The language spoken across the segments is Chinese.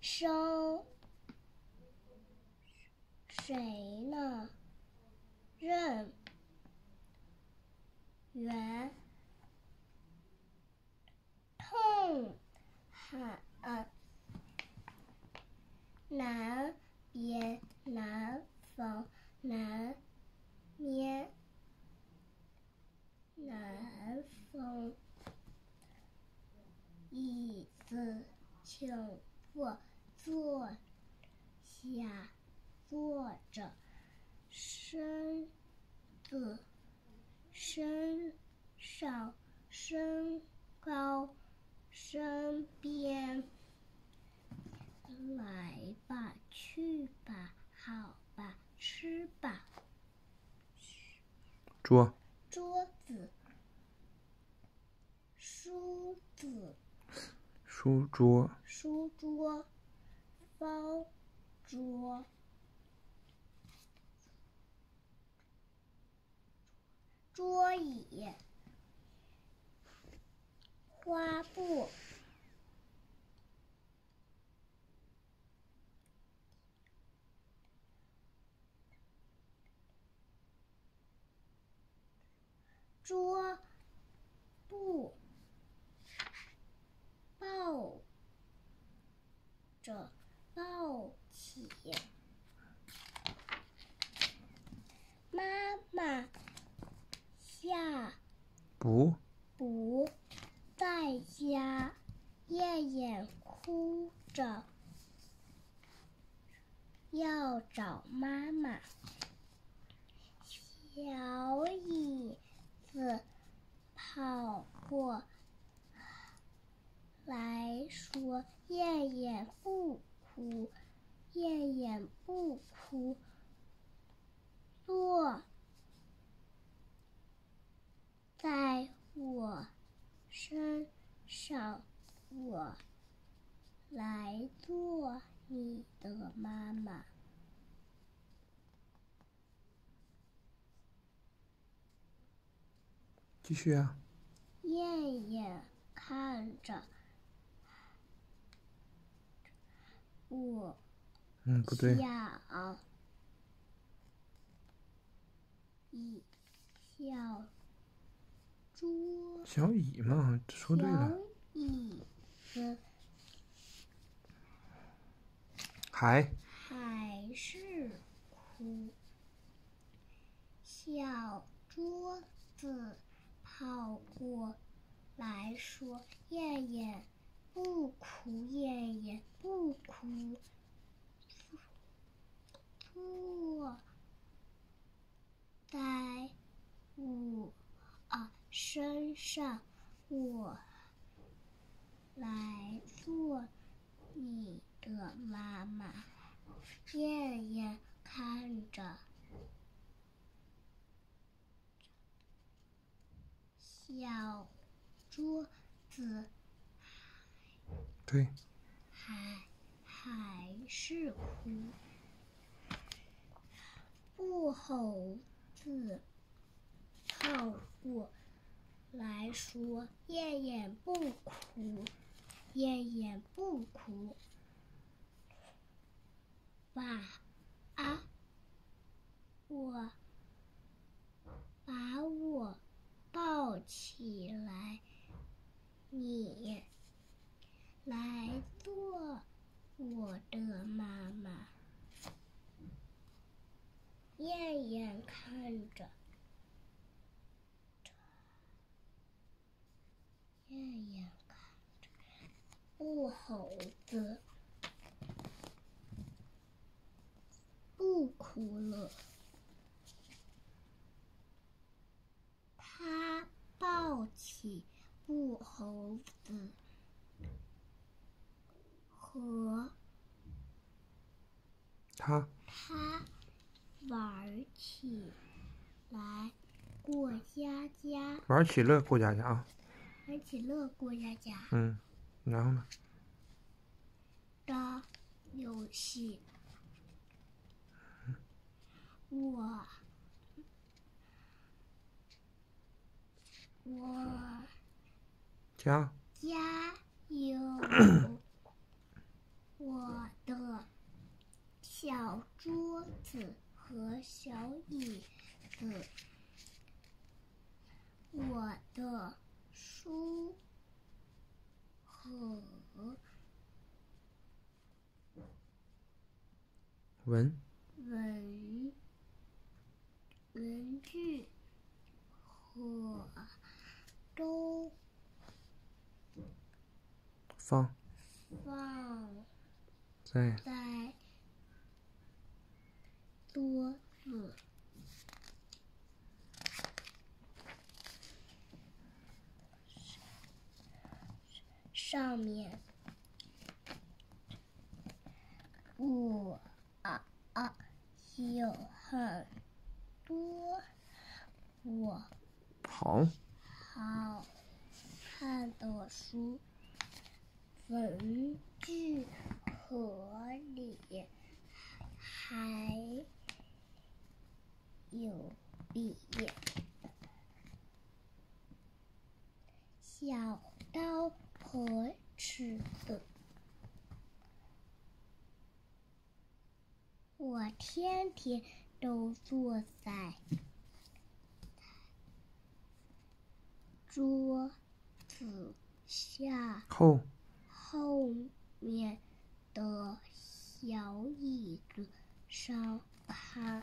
生谁呢？任圆痛喊南边南方南面南风椅子请坐下坐着身子身上身高身边来吧去吧好吧吃吧桌子书桌方桌桌椅花布桌布抱起妈妈下不在家燕燕哭着要找妈妈小椅子跑过来说燕燕不哭燕燕不哭坐在我身上我来做你的妈妈继续啊。 燕燕看着我不对，小椅嘛，说对了。 小椅子还是哭，小桌子跑过来说：“燕燕不哭，燕燕不哭。”坐在我身上，我来做你的妈妈。燕燕看着小桌子， 对， 还是哭。布猴子跑过来说：“燕燕不哭，燕燕不哭。”我把我抱起来，你来做我的妈妈。燕燕看着，布猴子不哭了，他抱起布猴子和他玩起来过家家， 玩起乐过家家啊。 玩起乐过家家。 然后呢？ 的游戏，我加油，我小桌子和小椅子，我的书和文具和都放在桌子上面。我有很多我好好看的书，文具盒里还有笔、小刀和尺子。我天天都坐在桌子下后面的小椅子上看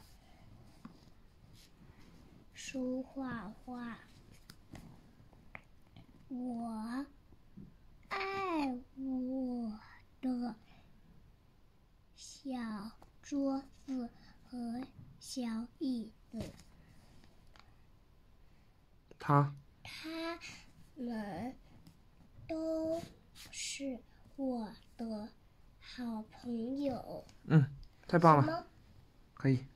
书画画。我爱我的小桌子和小椅子， 他们都是我的好朋友。 太棒了，可以。